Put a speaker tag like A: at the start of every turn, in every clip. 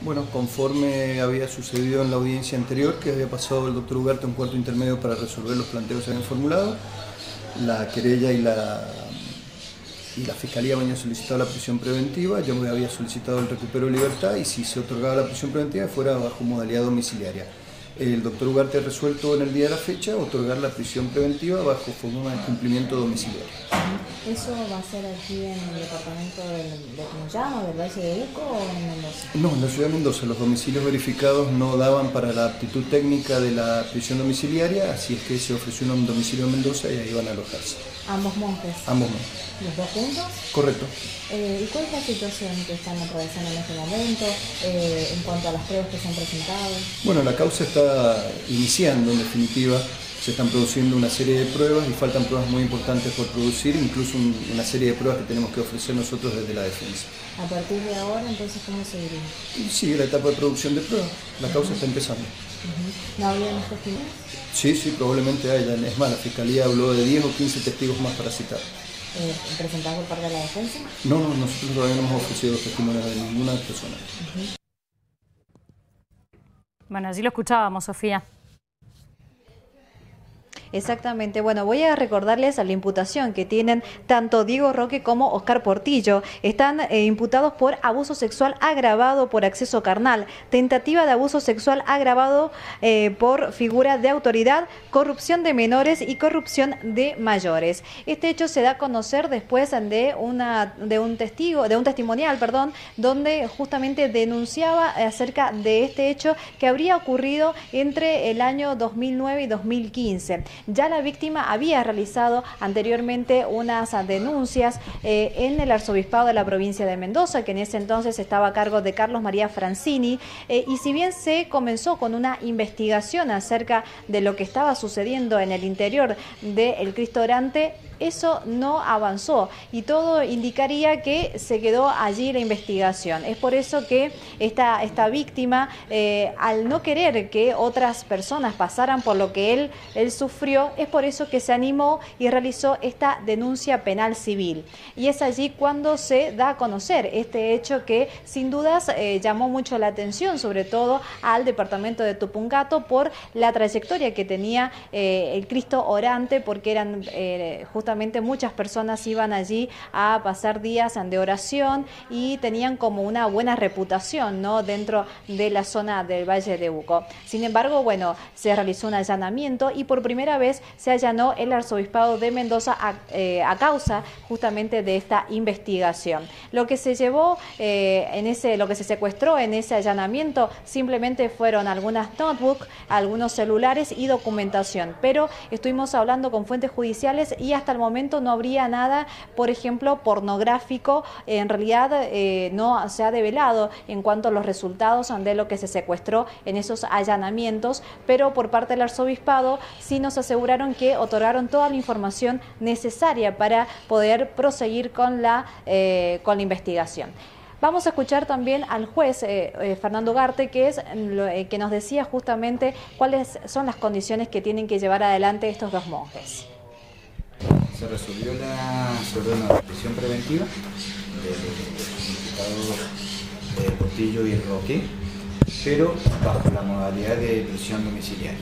A: Bueno, conforme había sucedido en la audiencia anterior, que había pasado el doctor Ugarte un cuarto intermedio para resolver los planteos que se habían formulado, la querella y la Fiscalía habían solicitado la prisión preventiva, yo me había solicitado el recupero de libertad y si se otorgaba la prisión preventiva fuera bajo modalidad domiciliaria. El doctor Ugarte ha resuelto en el día de la fecha otorgar la prisión preventiva bajo forma de cumplimiento domiciliario.
B: ¿Eso va a ser aquí en el departamento de Tunuyán o del Valle de Uco o en Mendoza?
A: No, en la ciudad de Mendoza. Los domicilios verificados no daban para la aptitud técnica de la prisión domiciliaria, así es que se ofreció un domicilio en Mendoza y ahí van a alojarse.
B: ¿Ambos monjes?
A: Ambos monjes.
B: ¿Los dos juntos?
A: Correcto.
B: ¿Y cuál es la situación que están atravesando en este momento en cuanto a las pruebas que se han presentado?
A: Bueno, la causa está iniciando, en definitiva. Se están produciendo una serie de pruebas y faltan pruebas muy importantes por producir, incluso una serie de pruebas que tenemos que ofrecer nosotros desde la defensa.
B: A partir de ahora, entonces, ¿cómo seguiría?
A: Y sigue la etapa de producción de pruebas. La causa está empezando.
B: ¿No habrían los testigos?
A: Sí, probablemente haya. Es más, la Fiscalía habló de 10 o 15 testigos más para citar.
B: ¿Presentados por parte de la defensa?
A: No, nosotros todavía no hemos ofrecido testimonios de ninguna persona.
C: Bueno, allí lo escuchábamos, Sofía.
D: Exactamente. Bueno, voy a recordarles a la imputación que tienen tanto Diego Roque como Oscar Portillo. Están imputados por abuso sexual agravado por acceso carnal, tentativa de abuso sexual agravado por figura de autoridad, corrupción de menores y corrupción de mayores. Este hecho se da a conocer después de un testimonial, donde justamente denunciaba acerca de este hecho que habría ocurrido entre el año 2009 y 2015. Ya la víctima había realizado anteriormente unas denuncias en el arzobispado de la provincia de Mendoza, que en ese entonces estaba a cargo de Carlos María Francini, y si bien se comenzó con una investigación acerca de lo que estaba sucediendo en el interior del Cristo Orante, eso no avanzó y todo indicaría que se quedó allí la investigación. Es por eso que esta víctima, al no querer que otras personas pasaran por lo que él sufrió, es por eso que se animó y realizó esta denuncia penal civil. Y es allí cuando se da a conocer este hecho que sin dudas llamó mucho la atención, sobre todo al departamento de Tupungato, por la trayectoria que tenía el Cristo Orante, porque eran justamente muchas personas iban allí a pasar días de oración y tenían como una buena reputación, ¿no?, dentro de la zona del Valle de Uco. Sin embargo, bueno, se realizó un allanamiento y por primera vez se allanó el arzobispado de Mendoza a causa justamente de esta investigación. Lo que se llevó lo que se secuestró en ese allanamiento simplemente fueron algunas notebooks, algunos celulares y documentación, pero estuvimos hablando con fuentes judiciales y hasta el momento no habría nada, por ejemplo, pornográfico. En realidad no se ha develado en cuanto a los resultados de lo que se secuestró en esos allanamientos, pero por parte del arzobispado sí nos aseguraron que otorgaron toda la información necesaria para poder proseguir con la investigación. Vamos a escuchar también al juez Fernando Ugarte, que nos decía justamente cuáles son las condiciones que tienen que llevar adelante estos dos monjes.
E: Se resolvió se ordenó la prisión preventiva de los imputados Portillo y Roque, pero bajo la modalidad de prisión domiciliaria.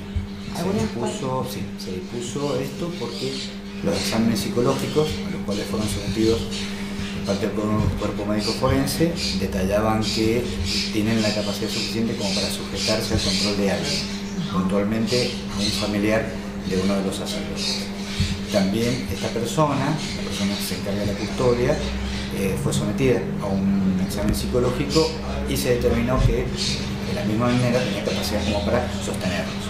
E: Se dispuso esto porque los exámenes psicológicos, a los cuales fueron sometidos parte del cuerpo médico forense, detallaban que tienen la capacidad suficiente como para sujetarse al control de alguien, puntualmente a un familiar de uno de los sacerdotes. También esta persona, la persona que se encarga de la custodia, fue sometida a un examen psicológico y se determinó que de la misma manera tenía capacidad como para sostenerlos.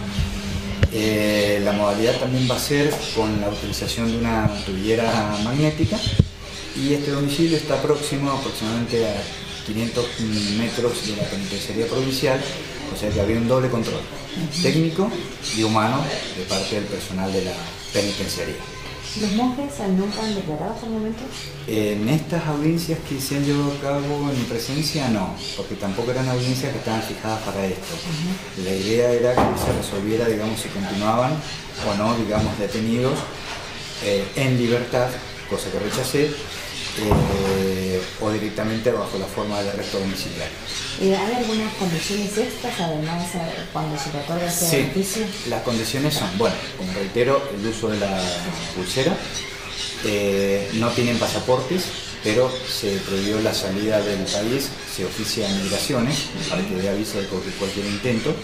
E: La modalidad también va a ser con la utilización de una tubillera magnética y este domicilio está próximo aproximadamente a 500 metros de la penitenciaría provincial, o sea que había un doble control técnico y humano de parte del personal de la penitenciaría.
B: ¿Los monjes nunca han declarado hasta el momento?
E: En estas audiencias que se han llevado a cabo en mi presencia, no, porque tampoco eran audiencias que estaban fijadas para esto. La idea era que se resolviera, digamos, si continuaban o no, digamos, detenidos en libertad, cosa que rechacé, o directamente bajo la forma del arresto domiciliario.
B: ¿Y hay algunas condiciones extras además cuando se le otorga ese beneficio?
E: Las condiciones son, bueno, como reitero, el uso de la pulsera, no tienen pasaportes, pero se prohibió la salida del país, se oficia en migraciones para que dé aviso de cualquier intento,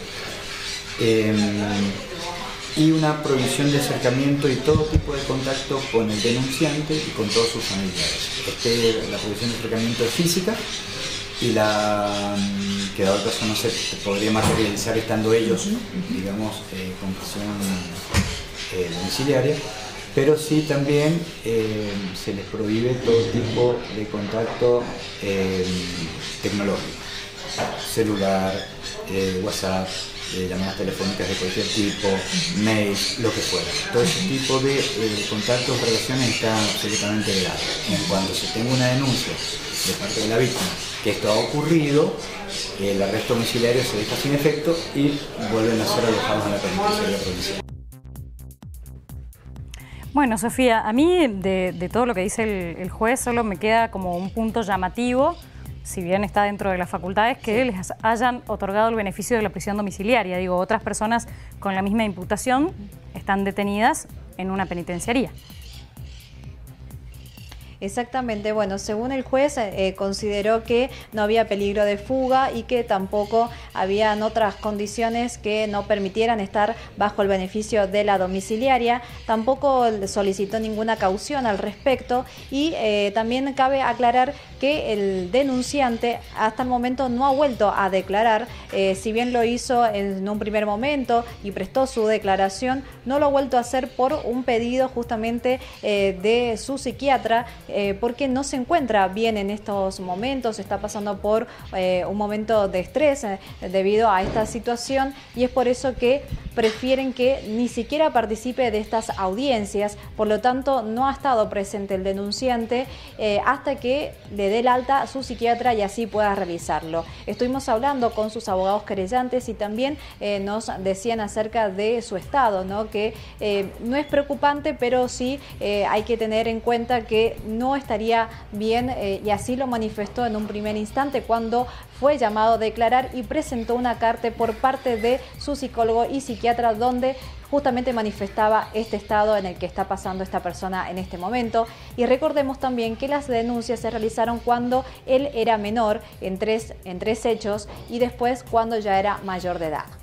E: y una prohibición de acercamiento y todo tipo de contacto con el denunciante y con todos sus familiares. La prohibición de acercamiento es física y que dado el caso no se podría materializar estando ellos, digamos, con prisión domiciliaria, pero sí también se les prohíbe todo tipo de contacto tecnológico, celular, WhatsApp, llamadas telefónicas de cualquier tipo, mail, lo que fuera. Todo ese tipo de contactos, relaciones está absolutamente vedado. En cuanto se tenga una denuncia de parte de la víctima que esto ha ocurrido, el arresto domiciliario se deja sin efecto y vuelven a ser alojados en la penitenciaria provincial.
C: Bueno, Sofía, a mí de todo lo que dice el juez solo me queda como un punto llamativo, si bien está dentro de las facultades, que les hayan otorgado el beneficio de la prisión domiciliaria. Digo, otras personas con la misma imputación están detenidas en una penitenciaría.
D: Exactamente, bueno, según el juez consideró que no había peligro de fuga y que tampoco habían otras condiciones que no permitieran estar bajo el beneficio de la domiciliaria, tampoco solicitó ninguna caución al respecto y también cabe aclarar que el denunciante hasta el momento no ha vuelto a declarar, si bien lo hizo en un primer momento y prestó su declaración, no lo ha vuelto a hacer por un pedido justamente de su psiquiatra, porque no se encuentra bien en estos momentos, está pasando por un momento de estrés debido a esta situación y es por eso que prefieren que ni siquiera participe de estas audiencias, por lo tanto no ha estado presente el denunciante hasta que le dé el alta a su psiquiatra y así pueda realizarlo. Estuvimos hablando con sus abogados querellantes y también nos decían acerca de su estado, ¿no? Que no es preocupante, pero sí hay que tener en cuenta que no estaría bien y así lo manifestó en un primer instante cuando fue llamado a declarar y presentó una carta por parte de su psicólogo y psiquiatra donde justamente manifestaba este estado en el que está pasando esta persona en este momento. Y recordemos también que las denuncias se realizaron cuando él era menor en tres hechos y después cuando ya era mayor de edad.